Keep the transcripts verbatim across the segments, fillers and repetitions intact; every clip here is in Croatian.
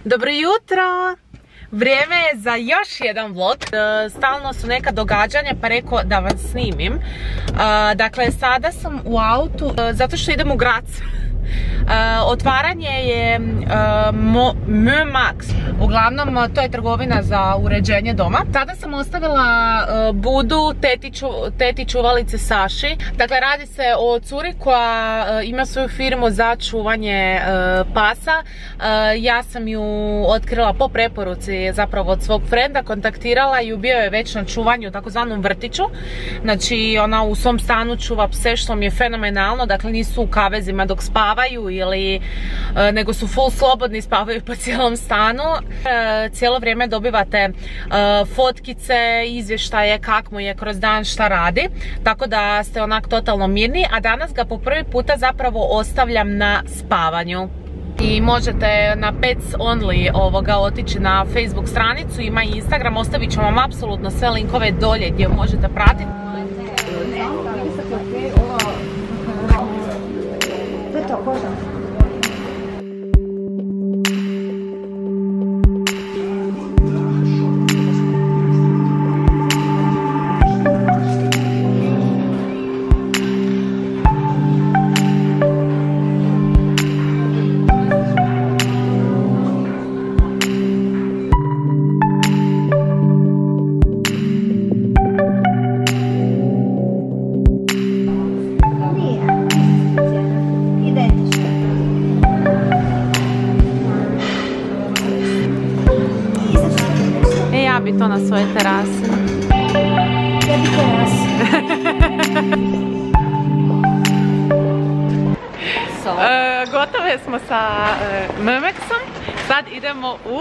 Dobro jutro! Vrijeme je za još jedan vlog. Stalno su neka događanja pa rekao da vas snimim. Dakle, sada sam u autu zato što idem u Grac. Uh, otvaranje je uh, M-Max. Uglavnom to je trgovina za uređenje doma. Tada sam ostavila uh, Budu teti, ču, teti čuvalice Saši. Dakle, radi se o curi koja uh, ima svoju firmu za čuvanje uh, pasa. uh, Ja sam ju otkrila po preporuci zapravo od svog frenda, kontaktirala i bio je već na čuvanju u takozvanom vrtiću. Znači ona u svom stanu čuva pse, što mi je fenomenalno. Dakle, nisu u kavezima dok spava ili uh, nego su full slobodni, spavaju po cijelom stanu. Uh, cijelo vrijeme dobivate uh, fotkice, izvještaje kako mu je kroz dan, šta radi, tako da ste onak totalno mirni. A danas ga po prvi puta zapravo ostavljam na spavanju. I možete na Pets Only ovoga otići na Facebook stranicu, ima i Instagram, ostavit ću vam apsolutno sve linkove dolje gdje možete pratiti. To na svoje terase. Ja bi terase. so. e, Gotove smo sa e, M-Maxom. Sad idemo u...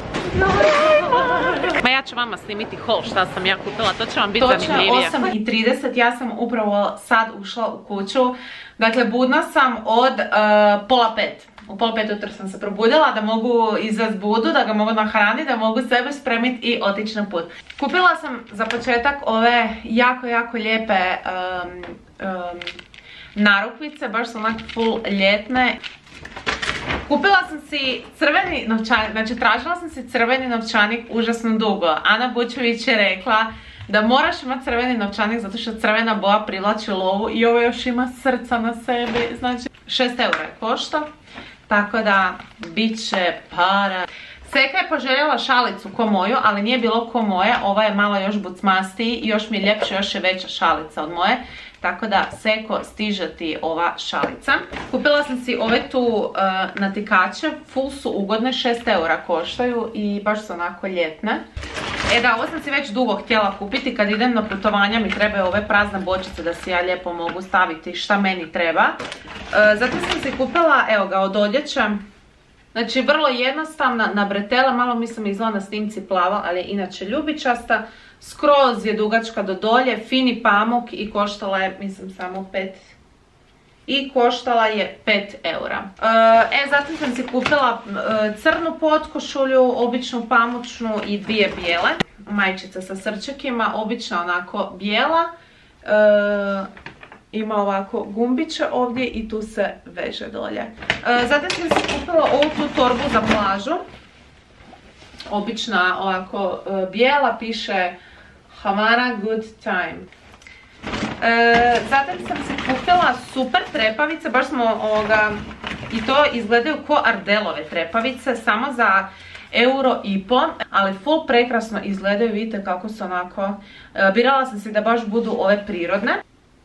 Ma ja ću vama snimiti haul šta sam ja kupila, to će vam biti zanimljivije. Točno osam i trideset, ja sam upravo sad ušla u kuću. Dakle, budna sam od uh, pola pet. U pola pet ujutro sam se probudila da mogu izvesti Budu, da ga mogu nahraniti, da mogu sebe spremiti i otići na put. Kupila sam za početak ove jako, jako lijepe um, um, narukvice, baš su onak full ljetne. Kupila sam si crveni novčanik, znači tražila sam si crveni novčanik užasno dugo. Ana Bučević je rekla da moraš imati crveni novčanik zato što crvena boja privlači lovu i ovo još ima srca na sebi, znači šest eura je košta. Tako da, bit će para. Seka je poželjela šalicu ko moju, ali nije bilo ko moje. Ova je malo još bucmastiji i još mi je ljepša, još je veća šalica od moje. Tako da, Seko, stiže ti ova šalica. Kupila sam si ove tu uh, natikače. Full su ugodne, šest eura koštaju i baš su onako ljetne. E da, ovo sam si već dugo htjela kupiti. Kad idem na putovanja mi trebaju ove prazne bočice da si ja lijepo mogu staviti šta meni treba. Uh, zato sam si kupila, evo ga, od odjeće. Znači, vrlo jednostavna, na bretela, malo mislim izgleda na snimci plava, ali je inače ljubičasta. Skroz je dugačka do dolje, fini pamuk i koštala je, mislim, samo pet. I koštala je pet eura. E, zatim sam si kupila crnu potkošulju, običnu pamučnu i dvije bijele. Majčica sa srčekima, obična onako bijela. E, ima ovako gumbiće ovdje i tu se veže dolje. E, zatim sam si kupila ovu tu torbu za plažu. Obična ovako e, bijela, piše Havana Good Time. E, zatim sam si kupila super trepavice, baš smo ovoga, i to izgledaju ko Ardelove trepavice, samo za euro i po, ali full prekrasno izgledaju, vidite kako su onako, e, birala sam si da baš budu ove prirodne.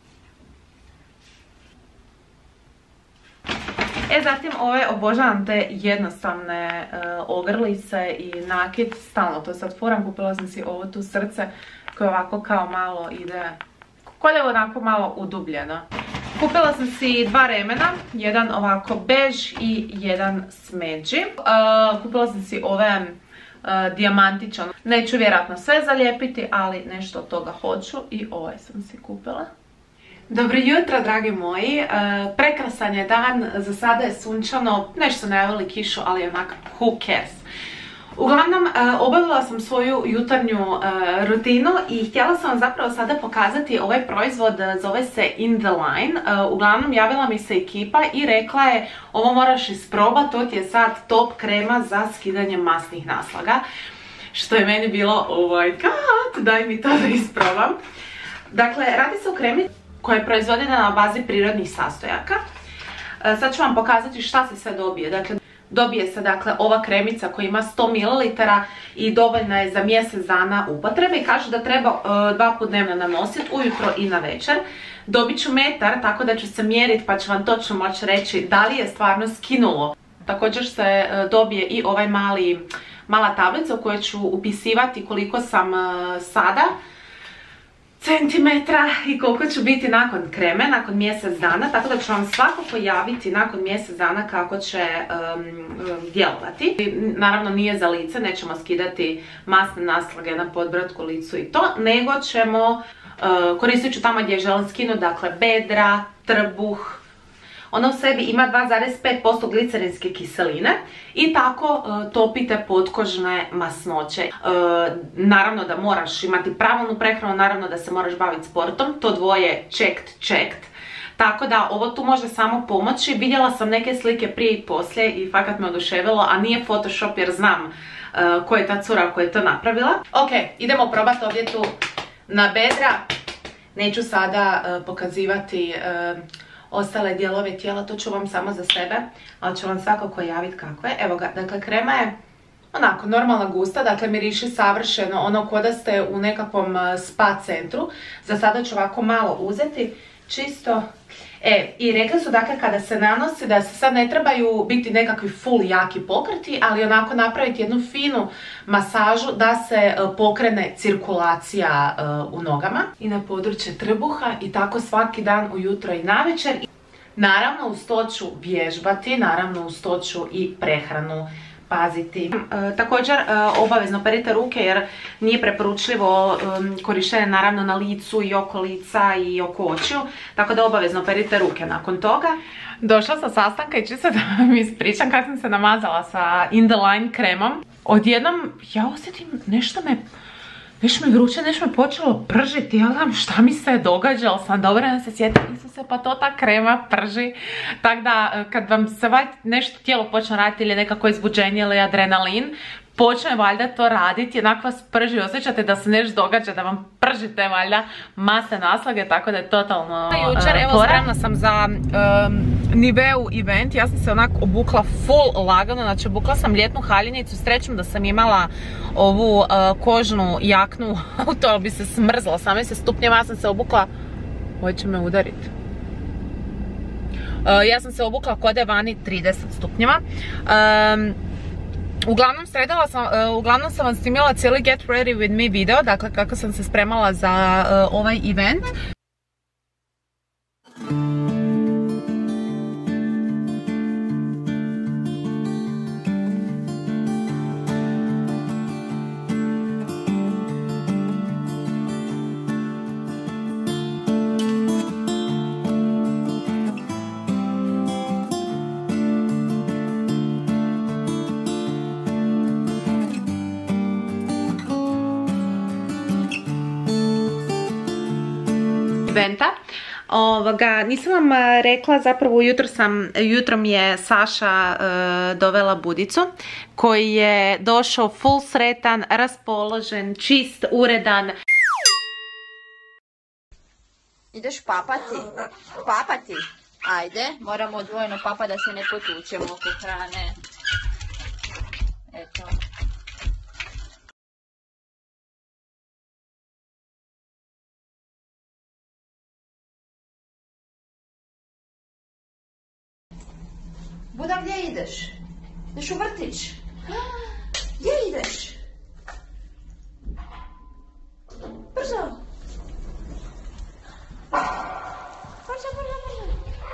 E, zatim ove obožavam te jednostavne uh, ogrlice i nakit, stalno to sad furam. Kupila sam si ovo tu srce koje ovako kao malo ide, kolje onako malo udubljeno. Kupila sam si dva remena, jedan ovako bež i jedan smeđi. Uh, kupila sam si ove uh, dijamantične, neću vjerojatno sve zalijepiti, ali nešto od toga hoću i ovaj sam si kupila. Dobro jutro, dragi moji, e, prekrasan je dan, za sada je sunčano, nešto najavili kišu, ali onak who cares. Uglavnom, obavila sam svoju jutarnju rutinu i htjela sam vam zapravo sada pokazati ovaj proizvod, zove se In The Line. Uglavnom, javila mi se ekipa i rekla je ovo moraš isprobati, to ti je sad top krema za skidanje masnih naslaga. Što je meni bilo, oh my god, daj mi to da isprobam. Dakle, radi se o kremi koja je proizvodena na bazi prirodnih sastojaka. Sad ću vam pokazati šta se sve dobije. Dakle, dobije se dakle ova kremica koja ima sto mililitara i dovoljna je za mjesec dana upotrebe i kaže da treba uh, dva put dnevno nanositi, ujutro i na večer. Dobit ću metar, tako da ću se mjeriti pa ću vam točno moći reći da li je stvarno skinulo. Također se uh, dobije i ovaj mali, mala tablica u kojoj ću upisivati koliko sam uh, sada centimetra i koliko ću biti nakon kreme, nakon mjesec dana, tako da ću vam svakako javiti nakon mjesec dana kako će um, um, djelovati. Naravno nije za lice, nećemo skidati masne naslage na podbratku, licu i to, nego ćemo, uh, koristit ću tamo gdje želim skinuti, dakle bedra, trbuh. Ona u sebi ima dva zarez pet posto glicerinske kiseline i tako uh, topite potkožne masnoće. Uh, naravno da moraš imati pravilnu prehranu, naravno da se moraš baviti sportom, to dvoje checked, checked. Tako da ovo tu može samo pomoći. Vidjela sam neke slike prije i poslije i fakat me oduševilo, a nije Photoshop jer znam uh, ko je ta cura koja je to napravila. Ok, idemo probati ovdje tu na bedra. Neću sada uh, pokazivati uh, ostale dijelove tijela, to ću vam samo za sebe, ali ću vam svakako javiti kako je. Evo ga, dakle krema je onako normalna gusta, dakle miriši savršeno, ono ko da ste u nekakvom spa centru. Za sada ću ovako malo uzeti, čisto. E, i rekli su dakle kada se nanosi da se sad ne trebaju biti nekakvi full jaki pokreti, ali onako napraviti jednu finu masažu da se uh, pokrene cirkulacija uh, u nogama i na područje trbuha i tako svaki dan ujutro i navečer. Naravno uz to ću vježbati, naravno uz to ću i prehranu paziti. E, također e, obavezno perite ruke jer nije preporučljivo e, korištenje naravno na licu i oko lica i oko očiju, tako da obavezno perite ruke nakon toga. Došla sa sastanka i čisto da vam ispričam kako sam se namazala sa In The Line kremom. Odjednom ja osjetim nešto me Nešto mi vruće, nešto me počelo pržiti, ja gledam šta mi se događa, ali sam dobro da se sjetim, Isuse, pa to ta krema prži. Tako da kad vam se nešto tijelo počne raditi ili nekako izbuđenje ili adrenalin, počne valjda to raditi, jednako vas prži, osjećate da se nešto događa, da vam pržite valjda masne naslage, tako da je totalno uh, Jučer, evo, spremna sam za um, Niveu event, ja sam se onako obukla full lagano, znači obukla sam ljetnu haljinicu, srećom da sam imala ovu uh, kožnu jaknu, to bi se smrzla, osamnaest stupnjeva, ja sam se obukla, ovo će me udariti. Uh, ja sam se obukla kod je vani trideset stupnjeva. Um, Uglavnom, sredala sam, uh, uglavnom sam vam snimila cijeli Get Ready With Me video, dakle kako sam se spremala za uh, ovaj event. Ovoga, nisam vam rekla, zapravo jutro, sam, jutro mi je Saša uh, dovela Budicu koji je došao full sretan, raspoložen, čist, uredan. Ideš papati? Papati? Ajde, moramo odvojeno papa da se ne potučemo oko hrane. Eto. Buda, gdje ideš? Ideš u vrtić? Gdje ideš? Brzo! Brzo, brzo, brzo!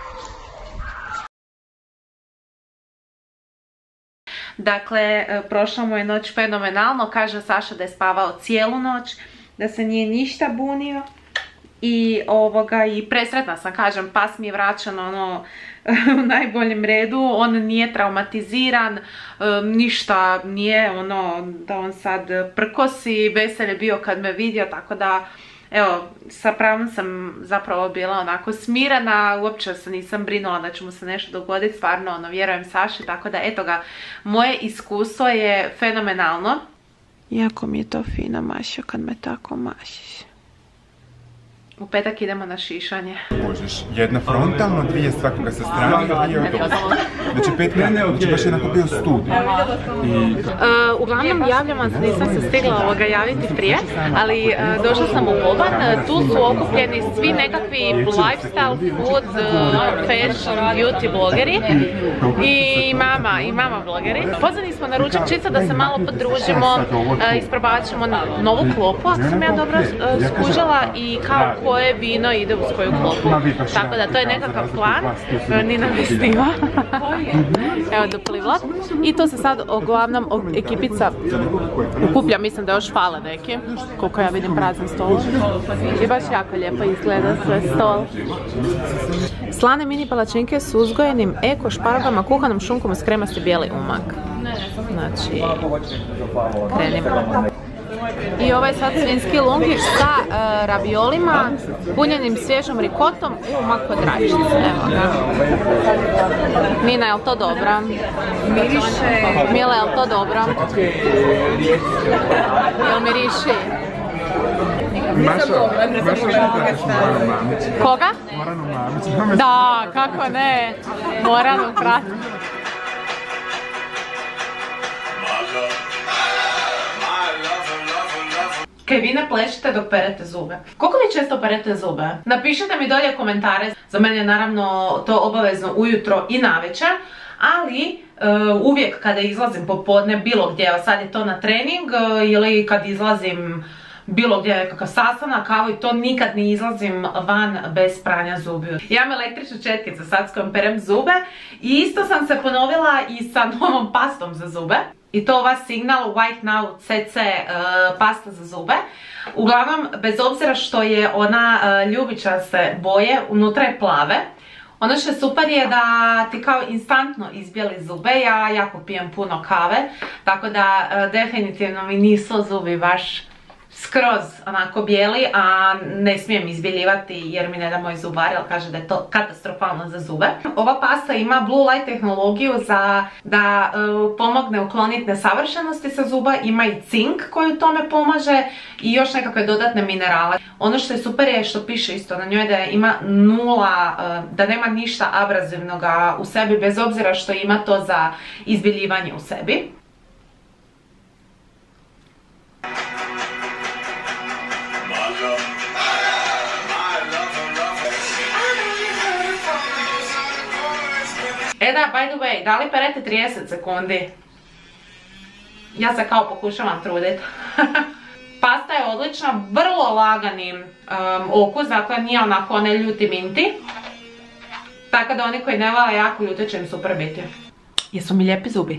Dakle, prošla mu je noć fenomenalno, kaže Saša da je spavao cijelu noć, da se nije ništa bunio i ovoga i presretna sam, kažem, pas mi je vraćan ono u najboljem redu, on nije traumatiziran, ništa nije ono da on sad prkosi, vesel je bio kad me vidio, tako da evo, sa pravom sam zapravo bila onako smirana, uopće se nisam brinula da će mu se nešto dogoditi, stvarno ono, vjerujem Saši, tako da eto ga, moje iskustvo je fenomenalno. Jako mi je to fina maša kad me tako mašiš. U petak idemo na šišanje. Možeš jedna frontalno, dvije svakoga sa strane, dvije od ovdje. Znači pet minuta, znači baš jednako bio studij. Uh, uglavnom javljam vam se, nisam se stigla ovoga javiti prije, ali uh, došla sam u Boban, tu su okupljeni svi nekakvi lifestyle, food, uh, fashion, beauty blogeri i mama, i mama blogeri. Pozvani smo na ručak čisto da se malo podružimo, uh, isprobat ćemo novu klopu, ako sam ja dobro uh, skužila, i kao koje vino ide uz koju klopu. Tako da to je nekakav plan. Nina me snima. Evo doplivla. I to se sad uglavnom ekipica okuplja. Mislim da još fale neki. Koliko ja vidim prazan stol. I baš jako lijepo izgleda sve stol. Slane mini palačinke s uzgojenim eko špargama, kuhanom šunkom uz kremasti bijeli umak. Znači, krenimo. I ovaj sad svinjski lungiš sa uh, raviolima, punjenim svježom rikotom i umak od rajčice. Evo ga. Mina, je li to dobro? Miriše. Mile, je li to dobro? Jel miriši? Maša, Maša upratiš Moranu Mamić. Koga? Moranu Mamić. Da, kako ne. Moranu prati. Kaj vi ne plešite dok perete zube? Koliko vi često perete zube? Napišite mi dolje komentare. Za mene je naravno to obavezno ujutro i navečer, ali uh, uvijek kada izlazim popodne bilo gdje, evo sad je to na trening uh, ili kad izlazim bilo gdje je kakav sastanak, kao i to nikad ne izlazim van bez pranja zubiju. Ja imam električnu četkicu sad s kojom perem zube i isto sam se ponovila i sa novom pastom za zube. I to ova Signal White Now C C uh, pasta za zube. Uglavnom, bez obzira što je ona uh, ljubičaste boje, unutra je plave. Ono što je super je da ti kao instantno izbijeli zube, ja jako pijem puno kave, tako da uh, definitivno mi nisu zubi baš skroz onako bijeli, a ne smijem izbjeljivati jer mi ne da moj zubar, jer kaže da je to katastrofalno za zube. Ova pasta ima blue light tehnologiju za da uh, pomogne ukloniti nesavršenosti sa zuba, ima i cink koji tome pomaže i još nekakve dodatne minerale. Ono što je super je što piše isto na njoj da ima nula, uh, da nema ništa abrazivnoga u sebi, bez obzira što ima to za izbjeljivanje u sebi. E da, by the way, da li perete trideset sekundi? Ja se kao pokušavam truditi. Pasta je odlična, vrlo lagani um, okus, dakle nije onako ne ljuti minti. Tako da oni koji ne vole jako ljute će im super biti. Jesu mi lijepi zubi?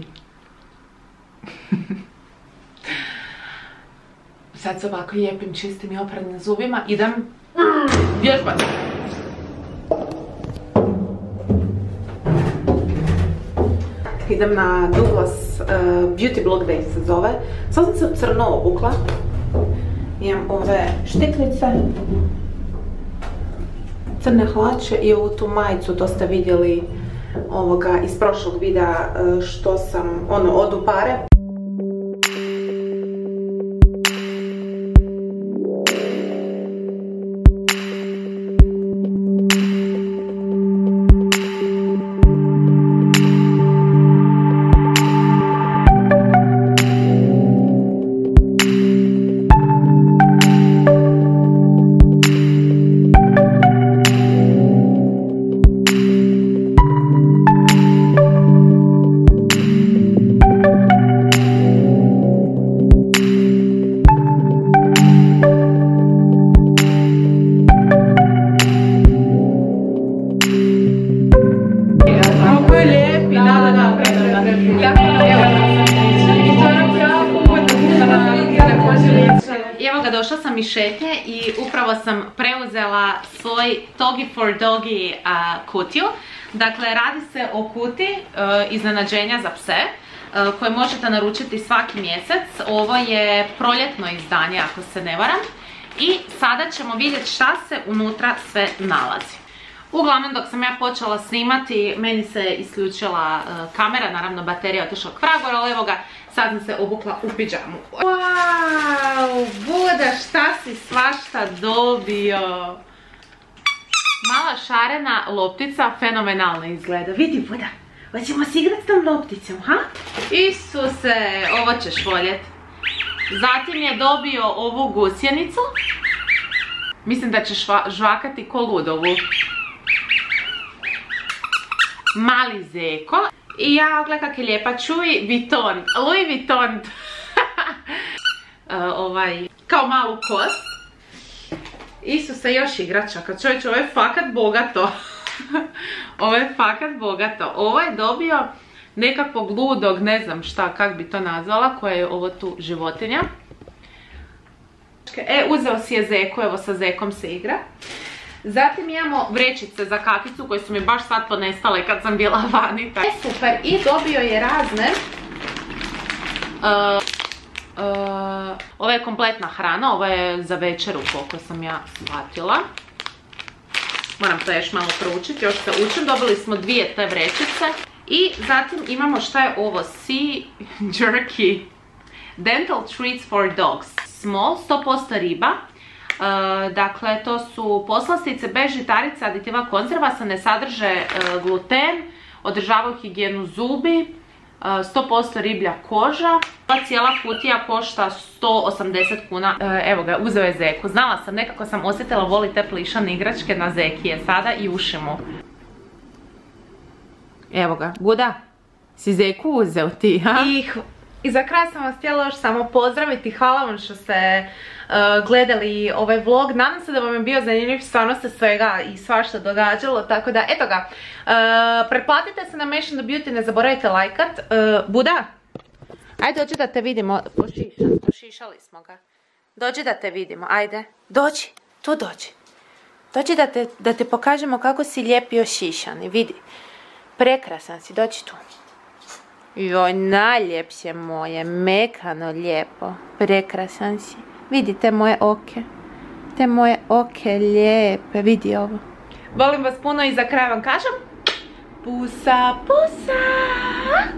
Sad se ovako lijepim, čistim i oprednim zubima idem vježbati. Idem na Douglas uh, Beauty Blog Day se zove. Sad sam se u crno obukla. Imam ove štiklice, crne hlače i ovu tu majicu, to ste vidjeli ovoga iz prošlog videa uh, što sam ono od upare. došla sam iz šetnje i upravo sam preuzela svoj Togi for Doggy kutiju. Dakle, radi se o kuti iznenađenja za pse koje možete naručiti svaki mjesec. Ovo je proljetno izdanje, ako se ne varam. I sada ćemo vidjeti šta se unutra sve nalazi. Uglavnom, dok sam ja počela snimati, meni se isključila kamera, naravno baterija je otišla k vragu, ali evo ga, sad sam se obukla u pidžamu. Wow, Buda, šta si svašta dobio? Mala šarena loptica, fenomenalno izgleda. Vidi, Buda, hoćemo si igrati s tom lopticom, ha? Isuse, ovo ćeš voljet. Zatim je dobio ovu gusjenicu. Mislim da će žvakati ko ludovu. Mali zeko. I ja, gledaj kak je lijepa, čuj, Vuitton, Louis Vuitton. Ovaj, kao malu kost. Isuse, još igračaka, čovječ, ovo je fakat bogato. Ovo je fakat bogato. Ovo je dobio nekakvog ludog, ne znam šta, kak bi to nazvala, koja je ovo tu životinja. E, uzeo si je zeku, evo sa zekom se igra. Zatim imamo vrećice za kakicu koje su mi baš sad ponestale kad sam bila vani. E, super, i dobio je razne... Uh, uh, ovo je kompletna hrana, ovo je za večeru koliko sam ja shvatila. Moram to još malo proučiti, još se učim. Dobili smo dvije te vrećice. I zatim imamo šta je ovo, Sea Jerky Dental Treats for Dogs. Small, sto posto riba. Uh, dakle, to su poslastice bez žitarica, aditiva, konzervasa, ne sadrže uh, gluten, održavaju higijenu zubi, uh, sto posto riblja koža. Ova cijela kutija košta sto osamdeset kuna. Uh, evo ga, uzeo je zeku. Znala sam, nekako sam osjetila, voli te plišane igračke, na zeki je sada i uši mu. Evo ga, Buda, si zeku uzeo ti, ha? I, I za kraj sam vas htjela još samo pozdraviti, hvala vam što ste uh, gledali ovaj vlog. Nadam se da vam je bio zanimljiv, stvarno se svega i svašta događalo, tako da, eto ga. Uh, pretplatite se na Mation the Beauty, ne zaboravite lajkat. Uh, Buda, ajde dođi da te vidimo, pošišali, pošišali smo ga. Dođi da te vidimo, ajde, dođi, tu dođi. Dođi da te, da te pokažemo kako si lijepio šišani, vidi. Prekrasan si, dođi tu. Joj, najljepše moje, mekano lijepo, prekrasan si. Vidi te moje oke, te moje oke lijepe, vidi ovo. Volim vas puno i za kraj vam kažem, pusa, pusa!